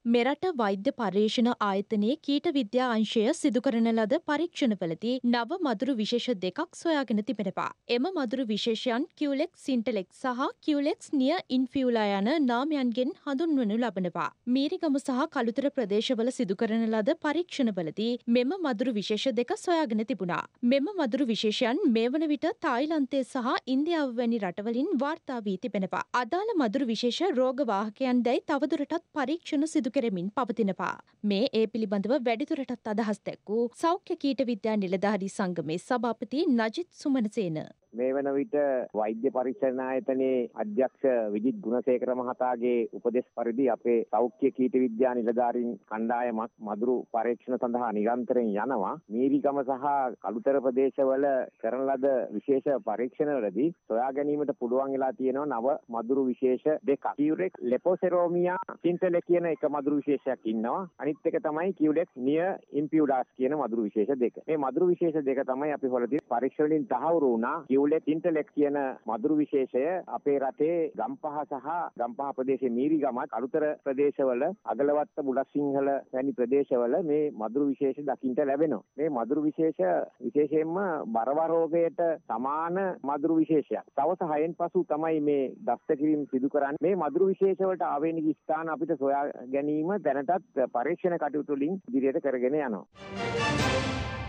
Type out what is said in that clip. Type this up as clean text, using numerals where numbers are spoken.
මෙරට වෛද්‍ය පර්යේෂණ ආයතනයේ කීට විද්‍යා අංශය සිදු කරන ලද පරීක්ෂණවලදී නව මදුරු විශේෂ දෙකක් සොයාගෙන තිබෙනවා. එම මදුරු විශේෂයන් කියුලෙක්ස් සින්ටලෙක්ස් සහ කියුලෙක්ස් නිය ඉන්ෆියුලා යන නාමයන්ගෙන් හඳුන්වනු ලබනවා. මීරිගම සහ කළුතර ප්‍රදේශවල සිදු කරන ලද පරීක්ෂණවලදී මෙම මදුරු විශේෂ දෙක සොයාගෙන තිබුණා. මෙම මදුරු විශේෂයන් මේ වන විට තායිලන්තය සහ ඉන්දියාව වැනි රටවලින් වාර්තා වී තිබෙනවා. අදාළ මදුරු විශේෂ රෝගවාහකයන් දැයි තවදුරටත් පරීක්ෂණ සිදු කෙරෙමින් පවතිනවා. මේ ඒ පිළිබඳව වැඩිදුරටත් අදහස් දැක්වූ සෞඛ්‍ය කීට විද්‍යා නිලධාරී සංගමේ සභාපති නජිත් සුමනසේන. මේ වන විට වෛද්‍ය පරීක්ෂණ ආයතනයේ අධ්‍යක්ෂ විජිත් ගුණසේකර මහතාගේ උපදෙස් පරිදි අපේ සෞඛ්‍ය කීට විද්‍යා නිලධාරීන් කණ්ඩායමක් මදුරු පරීක්ෂණ සඳහා නිරන්තරයෙන් යනවා. මීරිගම සහ කළුතර ප්‍රදේශවල කරන ලද විශේෂ පරීක්ෂණවලදී සොයා ගැනීමට පුළුවන් වෙලා තියෙනවා නව මදුරු විශේෂ දෙකක්. කියුලෙක්ස් ලෙපොසෙරෝමියා සින්ටලෙක් කියන එක මදුරු විශේෂයක් ඉන්නවා. අනිත් එක තමයි කියුලෙක්ස් නිය ඉම්පියුඩාස් කියන මදුරු විශේෂ දෙක. මේ මදුරු විශේෂ දෙක තමයි අපි හොලදී පරීක්ෂණ වලින් තහවුරු වුණා. කියුලෙක්ස් ඉන්ටලෙක්ස් කියන මදුරු විශේෂය අපේ රටේ ගම්පහ සහ ගම්පහ ප්‍රදේශයේ මීරිගමත් කළුතර ප්‍රදේශවල අගලවත්ත බුලත්සිංහල වැනි ප්‍රදේශවල මේ මදුරු විශේෂ දකින්න ලැබෙනවා. මේ මදුරු විශේෂ විශේෂයෙන්ම බරව රෝගයට සමාන මදුරු විශේෂයක්. සවස් 6න් පසු තමයි මේ දස්ත කිරීම සිදු කරන්නේ. මේ මදුරු විශේෂ වලට ආවේනික ස්ථාන අපිට සොයා ගැනීම දැනටත් පරීක්ෂණ කටයුතු වලින් ඉදිරියට කරගෙන යනවා.